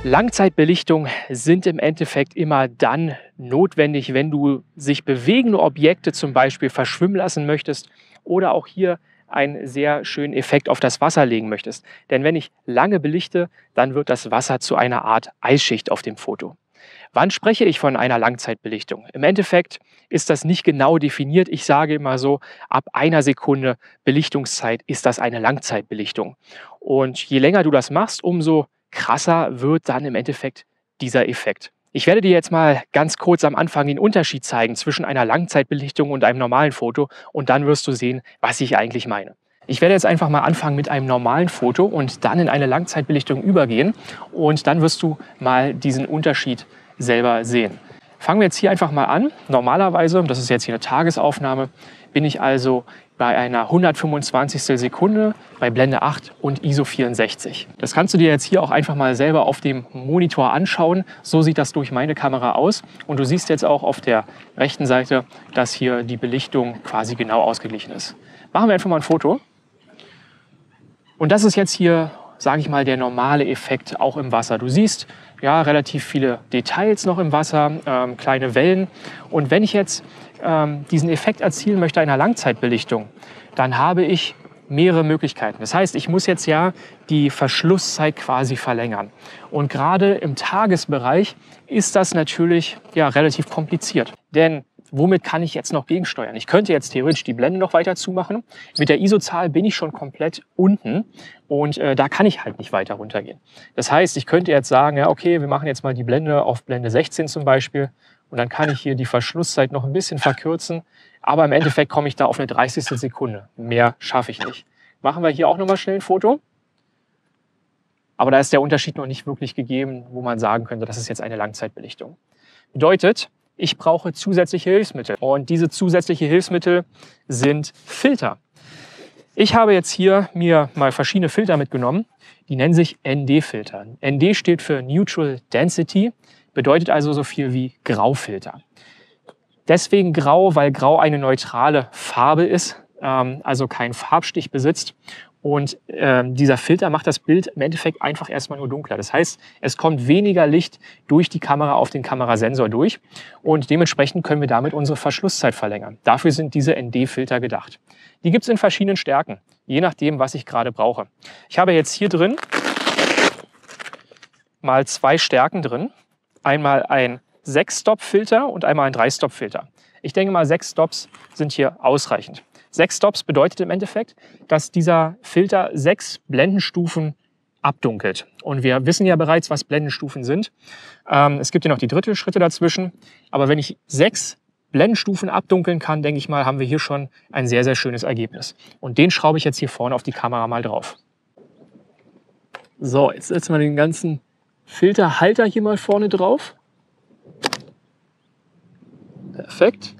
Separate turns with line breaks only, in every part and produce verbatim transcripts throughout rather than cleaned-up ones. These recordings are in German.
Langzeitbelichtungen sind im Endeffekt immer dann notwendig, wenn du sich bewegende Objekte zum Beispiel verschwimmen lassen möchtest oder auch hier einen sehr schönen Effekt auf das Wasser legen möchtest. Denn wenn ich lange belichte, dann wird das Wasser zu einer Art Eisschicht auf dem Foto. Wann spreche ich von einer Langzeitbelichtung? Im Endeffekt ist das nicht genau definiert. Ich sage immer so, ab einer Sekunde Belichtungszeit ist das eine Langzeitbelichtung. Und je länger du das machst, umso krasser wird dann im Endeffekt dieser Effekt. Ich werde dir jetzt mal ganz kurz am Anfang den Unterschied zeigen zwischen einer Langzeitbelichtung und einem normalen Foto und dann wirst du sehen, was ich eigentlich meine. Ich werde jetzt einfach mal anfangen mit einem normalen Foto und dann in eine Langzeitbelichtung übergehen und dann wirst du mal diesen Unterschied selber sehen. Fangen wir jetzt hier einfach mal an. Normalerweise, das ist jetzt hier eine Tagesaufnahme, bin ich also bei einer hundertfünfundzwanzigstel Sekunde bei Blende acht und I S O vierundsechzig. Das kannst du dir jetzt hier auch einfach mal selber auf dem Monitor anschauen. So sieht das durch meine Kamera aus. Und du siehst jetzt auch auf der rechten Seite, dass hier die Belichtung quasi genau ausgeglichen ist. Machen wir einfach mal ein Foto. Und das ist jetzt hier, sage ich mal, der normale Effekt auch im Wasser. Du siehst ja relativ viele Details noch im Wasser, ähm, kleine Wellen. Und wenn ich jetzt ähm, diesen Effekt erzielen möchte einer Langzeitbelichtung, dann habe ich mehrere Möglichkeiten. Das heißt, ich muss jetzt ja die Verschlusszeit quasi verlängern. Und gerade im Tagesbereich ist das natürlich ja relativ kompliziert. Denn womit kann ich jetzt noch gegensteuern? Ich könnte jetzt theoretisch die Blende noch weiter zumachen. Mit der I S O-Zahl bin ich schon komplett unten und äh, da kann ich halt nicht weiter runtergehen. Das heißt, ich könnte jetzt sagen, ja okay, wir machen jetzt mal die Blende auf Blende sechzehn zum Beispiel und dann kann ich hier die Verschlusszeit noch ein bisschen verkürzen, aber im Endeffekt komme ich da auf eine dreißigstel Sekunde. Mehr schaffe ich nicht. Machen wir hier auch nochmal schnell ein Foto. Aber da ist der Unterschied noch nicht wirklich gegeben, wo man sagen könnte, das ist jetzt eine Langzeitbelichtung. Bedeutet, ich brauche zusätzliche Hilfsmittel und diese zusätzlichen Hilfsmittel sind Filter. Ich habe jetzt hier mir mal verschiedene Filter mitgenommen, die nennen sich N D-Filter. N D steht für Neutral Density, bedeutet also so viel wie Graufilter. Deswegen grau, weil grau eine neutrale Farbe ist, ähm, also keinen Farbstich besitzt. Und ähm, dieser Filter macht das Bild im Endeffekt einfach erstmal nur dunkler. Das heißt, es kommt weniger Licht durch die Kamera auf den Kamerasensor durch und dementsprechend können wir damit unsere Verschlusszeit verlängern. Dafür sind diese N D-Filter gedacht. Die gibt es in verschiedenen Stärken, je nachdem, was ich gerade brauche. Ich habe jetzt hier drin mal zwei Stärken drin. Einmal ein sechs Stop Filter und einmal ein drei Stop Filter. Ich denke mal, sechs Stops sind hier ausreichend. Sechs Stops bedeutet im Endeffekt, dass dieser Filter sechs Blendenstufen abdunkelt. Und wir wissen ja bereits, was Blendenstufen sind. Ähm, es gibt ja noch die Drittelschritte dazwischen. Aber wenn ich sechs Blendenstufen abdunkeln kann, denke ich mal, haben wir hier schon ein sehr, sehr schönes Ergebnis. Und den schraube ich jetzt hier vorne auf die Kamera mal drauf. So, jetzt setzen wir den ganzen Filterhalter hier mal vorne drauf. Perfekt.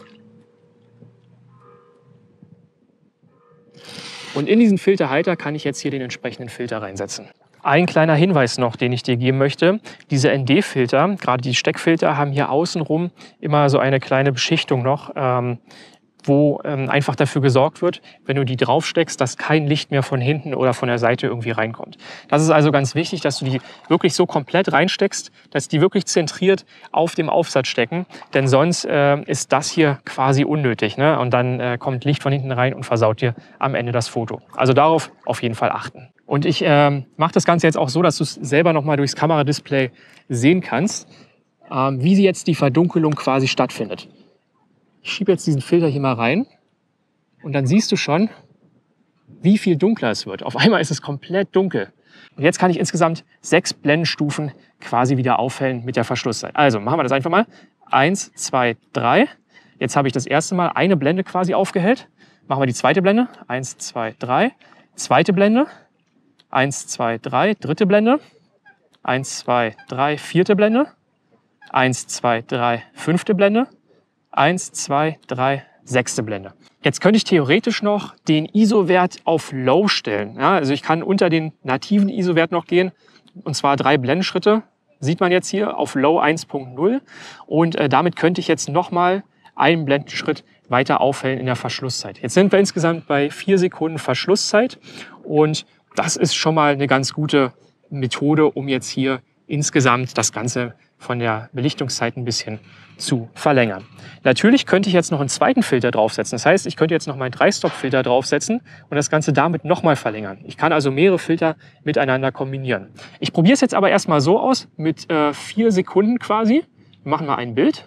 Und in diesen Filterhalter kann ich jetzt hier den entsprechenden Filter reinsetzen. Ein kleiner Hinweis noch, den ich dir geben möchte. Diese N D-Filter, gerade die Steckfilter, haben hier außenrum immer so eine kleine Beschichtung noch, ähm, wo ähm, einfach dafür gesorgt wird, wenn du die draufsteckst, dass kein Licht mehr von hinten oder von der Seite irgendwie reinkommt. Das ist also ganz wichtig, dass du die wirklich so komplett reinsteckst, dass die wirklich zentriert auf dem Aufsatz stecken, denn sonst äh, ist das hier quasi unnötig, ne? Und dann äh, kommt Licht von hinten rein und versaut dir am Ende das Foto. Also darauf auf jeden Fall achten. Und ich äh, mache das Ganze jetzt auch so, dass du es selber nochmal durchs Kameradisplay sehen kannst, äh, wie jetzt die Verdunkelung quasi stattfindet. Ich schiebe jetzt diesen Filter hier mal rein und dann siehst du schon, wie viel dunkler es wird. Auf einmal ist es komplett dunkel. Und jetzt kann ich insgesamt sechs Blendenstufen quasi wieder aufhellen mit der Verschlusszeit. Also machen wir das einfach mal. Eins, zwei, drei. Jetzt habe ich das erste Mal eine Blende quasi aufgehellt. Machen wir die zweite Blende. Eins, zwei, drei. Zweite Blende. Eins, zwei, drei. Dritte Blende. Eins, zwei, drei. Vierte Blende. Eins, zwei, drei. Fünfte Blende. Eins, zwei, drei, sechste Blende. Jetzt könnte ich theoretisch noch den I S O-Wert auf Low stellen. Ja, also ich kann unter den nativen I S O-Wert noch gehen, und zwar drei Blendenschritte, sieht man jetzt hier, auf Low eins Punkt null. Und äh, damit könnte ich jetzt nochmal einen Blendenschritt weiter aufhellen in der Verschlusszeit. Jetzt sind wir insgesamt bei vier Sekunden Verschlusszeit und das ist schon mal eine ganz gute Methode, um jetzt hier insgesamt das Ganze von der Belichtungszeit ein bisschen zu verlängern. Natürlich könnte ich jetzt noch einen zweiten Filter draufsetzen. Das heißt, ich könnte jetzt noch meinen drei Stop Filter draufsetzen und das Ganze damit nochmal verlängern. Ich kann also mehrere Filter miteinander kombinieren. Ich probiere es jetzt aber erstmal so aus, mit äh, vier Sekunden quasi. Wir machen mal ein Bild.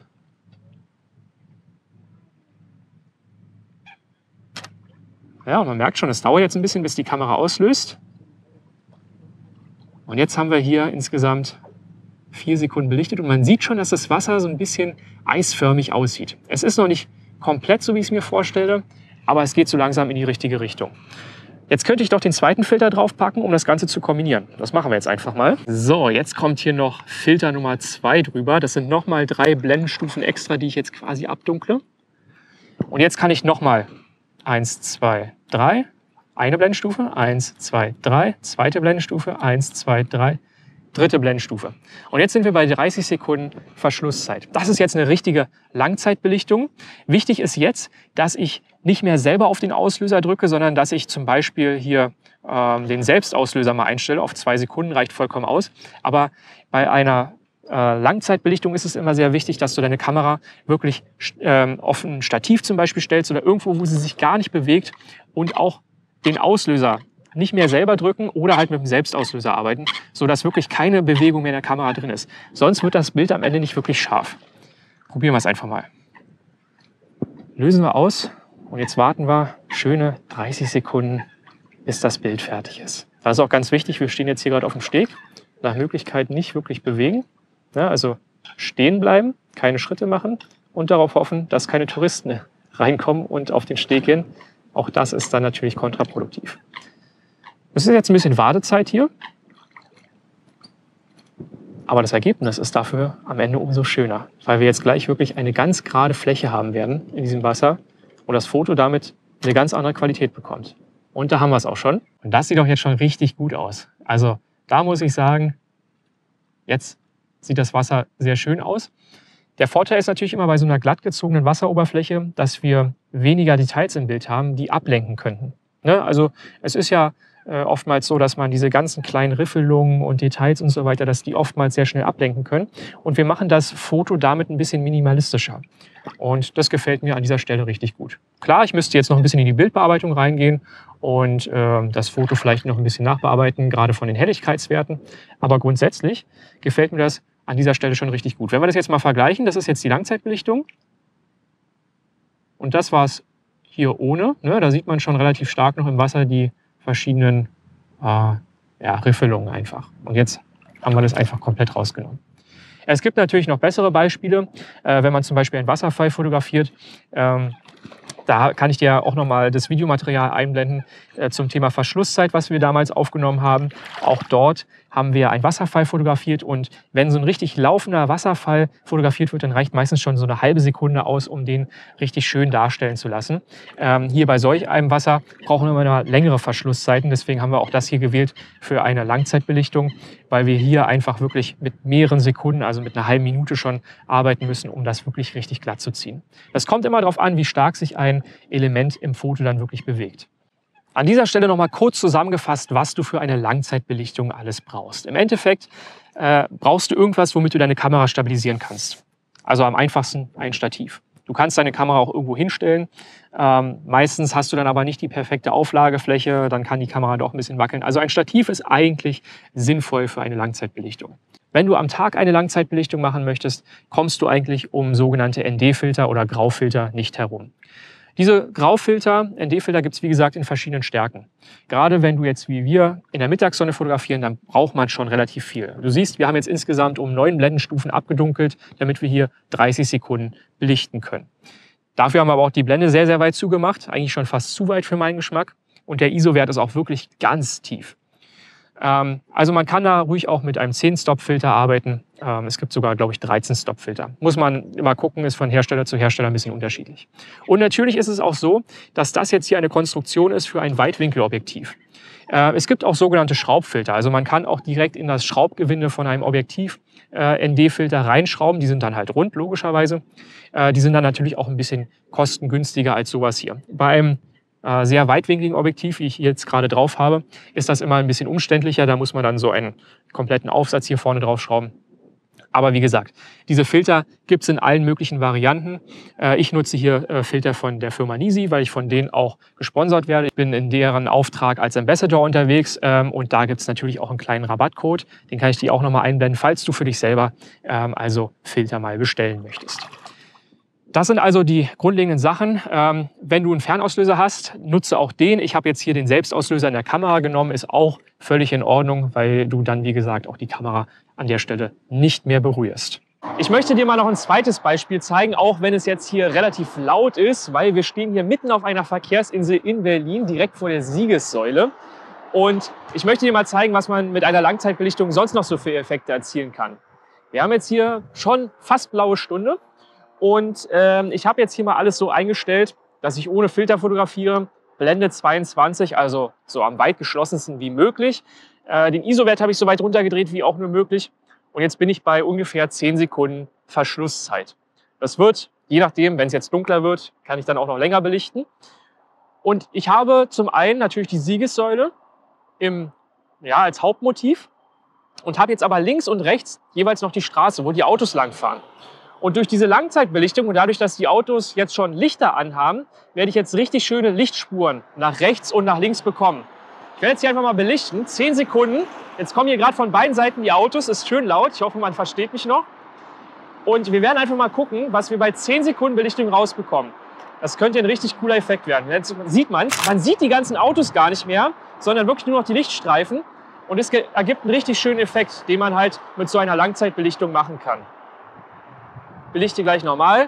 Ja, und man merkt schon, es dauert jetzt ein bisschen, bis die Kamera auslöst. Und jetzt haben wir hier insgesamt vier Sekunden belichtet und man sieht schon, dass das Wasser so ein bisschen eisförmig aussieht. Es ist noch nicht komplett so, wie ich es mir vorstelle, aber es geht so langsam in die richtige Richtung. Jetzt könnte ich doch den zweiten Filter draufpacken, um das Ganze zu kombinieren. Das machen wir jetzt einfach mal. So, jetzt kommt hier noch Filter Nummer zwei drüber. Das sind nochmal drei Blendenstufen extra, die ich jetzt quasi abdunkle. Und jetzt kann ich nochmal eins, zwei, drei, eine Blendenstufe, eins, zwei, drei, zweite Blendenstufe, eins, zwei, drei, dritte Blendenstufe. Und jetzt sind wir bei dreißig Sekunden Verschlusszeit. Das ist jetzt eine richtige Langzeitbelichtung. Wichtig ist jetzt, dass ich nicht mehr selber auf den Auslöser drücke, sondern dass ich zum Beispiel hier ähm, den Selbstauslöser mal einstelle. Auf zwei Sekunden reicht vollkommen aus. Aber bei einer äh, Langzeitbelichtung ist es immer sehr wichtig, dass du deine Kamera wirklich ähm, auf ein Stativ zum Beispiel stellst oder irgendwo, wo sie sich gar nicht bewegt und auch den Auslöser nicht mehr selber drücken oder halt mit dem Selbstauslöser arbeiten, sodass wirklich keine Bewegung mehr in der Kamera drin ist. Sonst wird das Bild am Ende nicht wirklich scharf. Probieren wir es einfach mal. Lösen wir aus und jetzt warten wir schöne dreißig Sekunden, bis das Bild fertig ist. Das ist auch ganz wichtig, wir stehen jetzt hier gerade auf dem Steg. Nach Möglichkeit nicht wirklich bewegen. Ja, also stehen bleiben, keine Schritte machen und darauf hoffen, dass keine Touristen reinkommen und auf den Steg gehen. Auch das ist dann natürlich kontraproduktiv. Es ist jetzt ein bisschen Wartezeit hier, aber das Ergebnis ist dafür am Ende umso schöner, weil wir jetzt gleich wirklich eine ganz gerade Fläche haben werden in diesem Wasser und das Foto damit eine ganz andere Qualität bekommt. Und da haben wir es auch schon. Und das sieht doch jetzt schon richtig gut aus. Also da muss ich sagen, jetzt sieht das Wasser sehr schön aus. Der Vorteil ist natürlich immer bei so einer glatt gezogenen Wasseroberfläche, dass wir weniger Details im Bild haben, die ablenken könnten. Ne? Also es ist ja äh, oftmals so, dass man diese ganzen kleinen Riffelungen und Details und so weiter, dass die oftmals sehr schnell ablenken können. Und wir machen das Foto damit ein bisschen minimalistischer. Und das gefällt mir an dieser Stelle richtig gut. Klar, ich müsste jetzt noch ein bisschen in die Bildbearbeitung reingehen und äh, das Foto vielleicht noch ein bisschen nachbearbeiten, gerade von den Helligkeitswerten. Aber grundsätzlich gefällt mir das an dieser Stelle schon richtig gut. Wenn wir das jetzt mal vergleichen, das ist jetzt die Langzeitbelichtung. Und das war es hier ohne. Ne? Da sieht man schon relativ stark noch im Wasser die verschiedenen äh, ja, Riffelungen einfach. Und jetzt haben wir das einfach komplett rausgenommen. Es gibt natürlich noch bessere Beispiele, äh, wenn man zum Beispiel einen Wasserfall fotografiert. Ähm, Da kann ich dir auch nochmal das Videomaterial einblenden äh, zum Thema Verschlusszeit, was wir damals aufgenommen haben. Auch dort haben wir einen Wasserfall fotografiert und wenn so ein richtig laufender Wasserfall fotografiert wird, dann reicht meistens schon so eine halbe Sekunde aus, um den richtig schön darstellen zu lassen. Ähm, hier bei solch einem Wasser brauchen wir immer längere Verschlusszeiten, deswegen haben wir auch das hier gewählt für eine Langzeitbelichtung, weil wir hier einfach wirklich mit mehreren Sekunden, also mit einer halben Minute schon arbeiten müssen, um das wirklich richtig glatt zu ziehen. Das kommt immer darauf an, wie stark sich ein Element im Foto dann wirklich bewegt. An dieser Stelle noch mal kurz zusammengefasst, was du für eine Langzeitbelichtung alles brauchst. Im Endeffekt äh, brauchst du irgendwas, womit du deine Kamera stabilisieren kannst. Also am einfachsten ein Stativ. Du kannst deine Kamera auch irgendwo hinstellen. Ähm, meistens hast du dann aber nicht die perfekte Auflagefläche, dann kann die Kamera doch ein bisschen wackeln. Also ein Stativ ist eigentlich sinnvoll für eine Langzeitbelichtung. Wenn du am Tag eine Langzeitbelichtung machen möchtest, kommst du eigentlich um sogenannte N D-Filter oder Graufilter nicht herum. Diese Graufilter, N D-Filter gibt es wie gesagt in verschiedenen Stärken. Gerade wenn du jetzt wie wir in der Mittagssonne fotografieren, dann braucht man schon relativ viel. Du siehst, wir haben jetzt insgesamt um neun Blendenstufen abgedunkelt, damit wir hier dreißig Sekunden belichten können. Dafür haben wir aber auch die Blende sehr, sehr weit zugemacht, eigentlich schon fast zu weit für meinen Geschmack. Und der I S O-Wert ist auch wirklich ganz tief. Ähm, also man kann da ruhig auch mit einem zehn Stop Filter arbeiten. Ähm, es gibt sogar, glaube ich, dreizehn Stop Filter. Muss man immer gucken, ist von Hersteller zu Hersteller ein bisschen unterschiedlich. Und natürlich ist es auch so, dass das jetzt hier eine Konstruktion ist für ein Weitwinkelobjektiv. Äh, es gibt auch sogenannte Schraubfilter. Also man kann auch direkt in das Schraubgewinde von einem Objektiv äh, N D-Filter reinschrauben. Die sind dann halt rund, logischerweise. Äh, die sind dann natürlich auch ein bisschen kostengünstiger als sowas hier. Bei einem äh, sehr weitwinkligen Objektiv, wie ich jetzt gerade drauf habe, ist das immer ein bisschen umständlicher. Da muss man dann so einen kompletten Aufsatz hier vorne drauf schrauben. Aber wie gesagt, diese Filter gibt es in allen möglichen Varianten. Äh, ich nutze hier äh, Filter von der Firma Nisi, weil ich von denen auch gesponsert werde. Ich bin in deren Auftrag als Ambassador unterwegs ähm, und da gibt es natürlich auch einen kleinen Rabattcode. Den kann ich dir auch nochmal einblenden, falls du für dich selber ähm, also Filter mal bestellen möchtest. Das sind also die grundlegenden Sachen. Ähm, wenn du einen Fernauslöser hast, nutze auch den. Ich habe jetzt hier den Selbstauslöser in der Kamera genommen, ist auch völlig in Ordnung, weil du dann, wie gesagt, auch die Kamera an der Stelle nicht mehr berührst. Ich möchte dir mal noch ein zweites Beispiel zeigen, auch wenn es jetzt hier relativ laut ist, weil wir stehen hier mitten auf einer Verkehrsinsel in Berlin, direkt vor der Siegessäule. Und ich möchte dir mal zeigen, was man mit einer Langzeitbelichtung sonst noch so für Effekte erzielen kann. Wir haben jetzt hier schon fast blaue Stunde. Und ähm, ich habe jetzt hier mal alles so eingestellt, dass ich ohne Filter fotografiere, Blende zweiundzwanzig, also so am weit geschlossensten wie möglich. Äh, den I S O-Wert habe ich so weit runtergedreht wie auch nur möglich. Und jetzt bin ich bei ungefähr zehn Sekunden Verschlusszeit. Das wird, je nachdem, wenn es jetzt dunkler wird, kann ich dann auch noch länger belichten. Und ich habe zum einen natürlich die Siegessäule im, ja, als Hauptmotiv und habe jetzt aber links und rechts jeweils noch die Straße, wo die Autos langfahren. Und durch diese Langzeitbelichtung und dadurch, dass die Autos jetzt schon Lichter anhaben, werde ich jetzt richtig schöne Lichtspuren nach rechts und nach links bekommen. Ich werde jetzt hier einfach mal belichten, zehn Sekunden. Jetzt kommen hier gerade von beiden Seiten die Autos, ist schön laut, ich hoffe, man versteht mich noch. Und wir werden einfach mal gucken, was wir bei zehn Sekunden Belichtung rausbekommen. Das könnte ein richtig cooler Effekt werden. Jetzt sieht man es, man sieht die ganzen Autos gar nicht mehr, sondern wirklich nur noch die Lichtstreifen. Und es ergibt einen richtig schönen Effekt, den man halt mit so einer Langzeitbelichtung machen kann. Belichte gleich normal.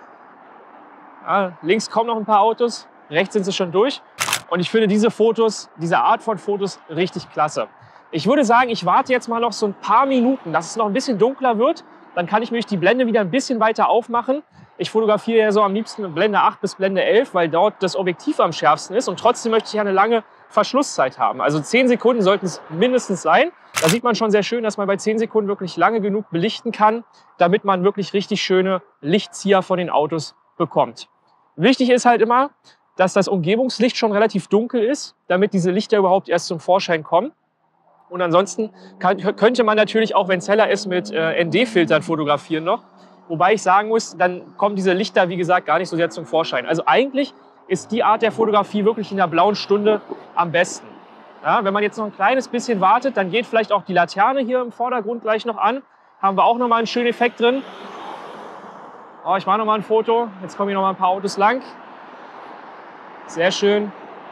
Ja, links kommen noch ein paar Autos, rechts sind sie schon durch. Und ich finde diese Fotos, diese Art von Fotos richtig klasse. Ich würde sagen, ich warte jetzt mal noch so ein paar Minuten, dass es noch ein bisschen dunkler wird. Dann kann ich nämlich die Blende wieder ein bisschen weiter aufmachen. Ich fotografiere ja so am liebsten Blende acht bis Blende elf, weil dort das Objektiv am schärfsten ist. Und trotzdem möchte ich ja eine lange Verschlusszeit haben. Also zehn Sekunden sollten es mindestens sein. Da sieht man schon sehr schön, dass man bei zehn Sekunden wirklich lange genug belichten kann, damit man wirklich richtig schöne Lichtzieher von den Autos bekommt. Wichtig ist halt immer, dass das Umgebungslicht schon relativ dunkel ist, damit diese Lichter überhaupt erst zum Vorschein kommen. Und ansonsten kann, könnte man natürlich auch, wenn es heller ist, mit äh, N D-Filtern fotografieren noch. Wobei ich sagen muss, dann kommen diese Lichter, wie gesagt, gar nicht so sehr zum Vorschein. Also eigentlich ist die Art der Fotografie wirklich in der blauen Stunde am besten. Ja, wenn man jetzt noch ein kleines bisschen wartet, dann geht vielleicht auch die Laterne hier im Vordergrund gleich noch an. Haben wir auch noch mal einen schönen Effekt drin. Oh, ich mache noch mal ein Foto. Jetzt kommen hier noch mal ein paar Autos lang. Sehr schön.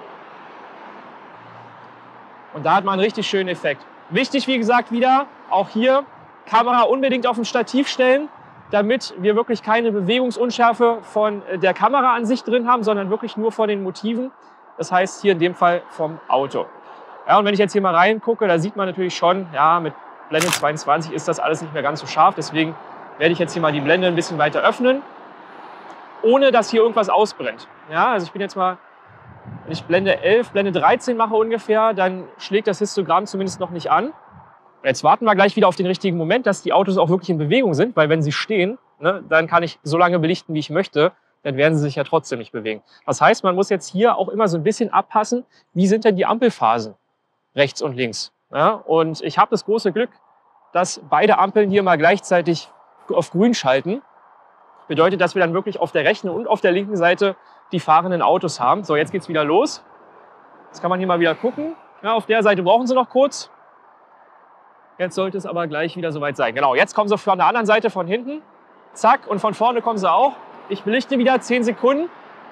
Und da hat man einen richtig schönen Effekt. Wichtig, wie gesagt, wieder, auch hier Kamera unbedingt auf ein Stativ stellen, damit wir wirklich keine Bewegungsunschärfe von der Kamera an sich drin haben, sondern wirklich nur von den Motiven. Das heißt hier in dem Fall vom Auto. Ja, und wenn ich jetzt hier mal reingucke, da sieht man natürlich schon, ja, mit Blende zweiundzwanzig ist das alles nicht mehr ganz so scharf. Deswegen werde ich jetzt hier mal die Blende ein bisschen weiter öffnen, ohne dass hier irgendwas ausbrennt. Ja, also ich bin jetzt mal, wenn ich Blende elf, Blende dreizehn mache ungefähr, dann schlägt das Histogramm zumindest noch nicht an. Jetzt warten wir gleich wieder auf den richtigen Moment, dass die Autos auch wirklich in Bewegung sind, weil wenn sie stehen, ne, dann kann ich so lange belichten, wie ich möchte, dann werden sie sich ja trotzdem nicht bewegen. Das heißt, man muss jetzt hier auch immer so ein bisschen abpassen, wie sind denn die Ampelphasen rechts und links. Ja, und ich habe das große Glück, dass beide Ampeln hier mal gleichzeitig auf grün schalten. Bedeutet, dass wir dann wirklich auf der rechten und auf der linken Seite die fahrenden Autos haben. So, jetzt geht's wieder los. Jetzt kann man hier mal wieder gucken. Ja, auf der Seite brauchen sie noch kurz. Jetzt sollte es aber gleich wieder soweit sein. Genau, jetzt kommen sie von der anderen Seite von hinten. Zack, und von vorne kommen sie auch. Ich belichte wieder zehn Sekunden.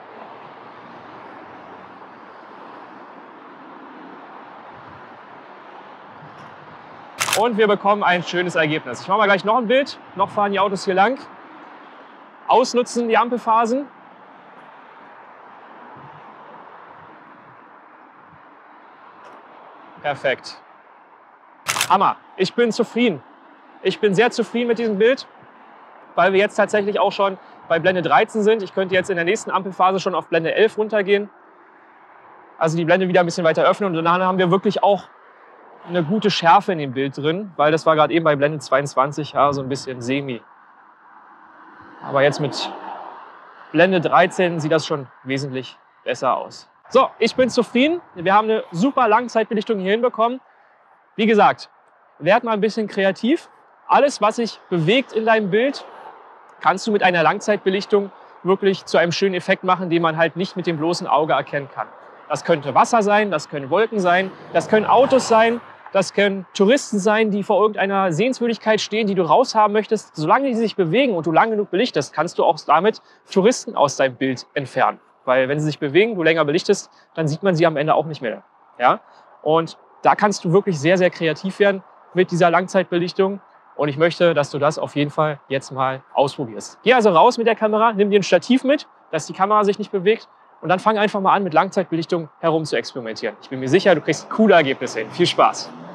Und wir bekommen ein schönes Ergebnis. Ich mache mal gleich noch ein Bild. Noch fahren die Autos hier lang. Ausnutzen die Ampelphasen. Perfekt. Hammer. Ich bin zufrieden. Ich bin sehr zufrieden mit diesem Bild, weil wir jetzt tatsächlich auch schon bei Blende dreizehn sind. Ich könnte jetzt in der nächsten Ampelphase schon auf Blende elf runtergehen. Also die Blende wieder ein bisschen weiter öffnen und dann haben wir wirklich auch eine gute Schärfe in dem Bild drin, weil das war gerade eben bei Blende zweiundzwanzig ja, so ein bisschen semi. Aber jetzt mit Blende dreizehn sieht das schon wesentlich besser aus. So, ich bin zufrieden. Wir haben eine super Langzeitbelichtung hier hinbekommen. Wie gesagt, werd mal ein bisschen kreativ. Alles, was sich bewegt in deinem Bild, kannst du mit einer Langzeitbelichtung wirklich zu einem schönen Effekt machen, den man halt nicht mit dem bloßen Auge erkennen kann. Das könnte Wasser sein, das können Wolken sein, das können Autos sein, das können Touristen sein, die vor irgendeiner Sehenswürdigkeit stehen, die du raushaben möchtest. Solange die sich bewegen und du lang genug belichtest, kannst du auch damit Touristen aus deinem Bild entfernen. Weil wenn sie sich bewegen, du länger belichtest, dann sieht man sie am Ende auch nicht mehr. Ja? Und da kannst du wirklich sehr, sehr kreativ werden mit dieser Langzeitbelichtung. Und ich möchte, dass du das auf jeden Fall jetzt mal ausprobierst. Geh also raus mit der Kamera, nimm dir ein Stativ mit, dass die Kamera sich nicht bewegt. Und dann fang einfach mal an, mit Langzeitbelichtung herum zu experimentieren. Ich bin mir sicher, du kriegst coole Ergebnisse hin. Viel Spaß!